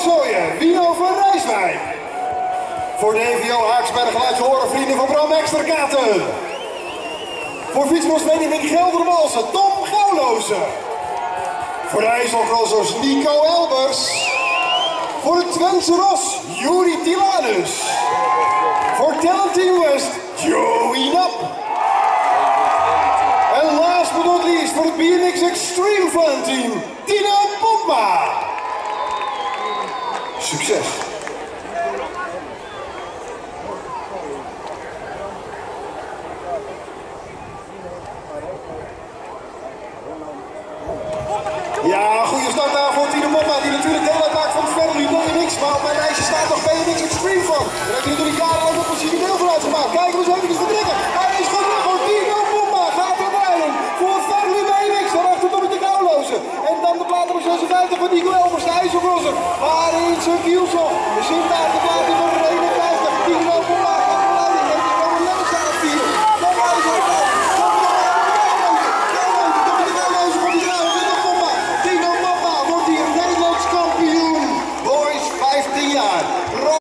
Sooyen, Wino van Rijswijk. Voor de EVO Haaksberg laat je horen vrienden van Bram Eksterkaten. Voor fietscrossmedewerker Geldermalsen, Tom Gouwlozen. Voor de IJsselcrossers Nico Elbers. Voor de Twentse Ros, Juri Tilanus. Voor Talent Team West, Joey Nap. En last but not least voor het BMX Extreme Fun Team, Tino Popma. Succes! Ja, goede start daar voor Tino Popma, die natuurlijk deel uitmaakt van het verder BMX. Maar op mijn lijstje staat nog BMX Extreme Fun. Daar heb je natuurlijk jarenlang ook precies een deel van uitgemaakt. Kijken we eens even te trekken. Hij is goed weg voor Tino Popma. Gaat er rijden voor Verlu BMX. Daarachter komt de Gouwlozen. En dan de plaat nummer 56 van Nico Elbers, de IJsselcrosser. Maar in zijn kielzog